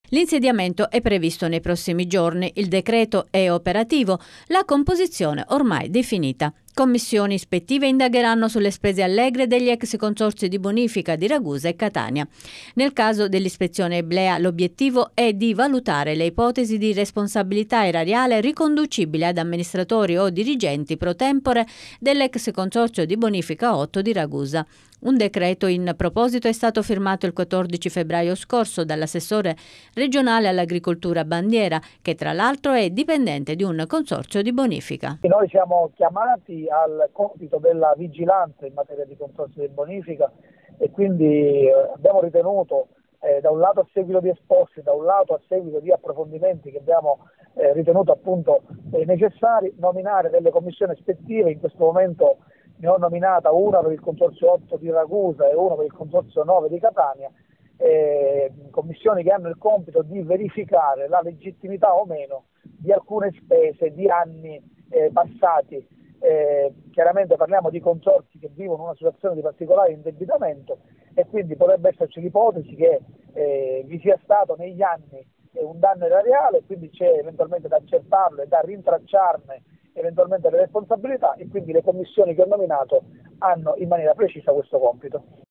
L'insediamento è previsto nei prossimi giorni, il decreto è operativo, la composizione ormai definita. Commissioni ispettive indagheranno sulle spese allegre degli ex consorzi di bonifica di Ragusa e Catania. Nel caso dell'ispezione Iblea l'obiettivo è di valutare le ipotesi di responsabilità erariale riconducibili ad amministratori o dirigenti pro tempore dell'ex consorzio di bonifica 8 di Ragusa. Un decreto in proposito è stato firmato il 14 febbraio scorso dall'assessore regionale all'agricoltura Bandiera, che tra l'altro è dipendente di un consorzio di bonifica. Noi siamo chiamati al compito della vigilanza in materia di consorzi di bonifica e quindi abbiamo ritenuto, da un lato a seguito di esposti, da un lato a seguito di approfondimenti che abbiamo ritenuto appunto necessari, nominare delle commissioni ispettive. In questo momento ne ho nominata una per il consorzio 8 di Ragusa e una per il consorzio 9 di Catania, commissioni che hanno il compito di verificare la legittimità o meno di alcune spese di anni passati. Chiaramente parliamo di consorzi che vivono una situazione di particolare indebitamento e quindi potrebbe esserci l'ipotesi che vi sia stato negli anni un danno erariale, quindi c'è eventualmente da accertarlo e da rintracciarne eventualmente le responsabilità, e quindi le commissioni che ho nominato hanno in maniera precisa questo compito.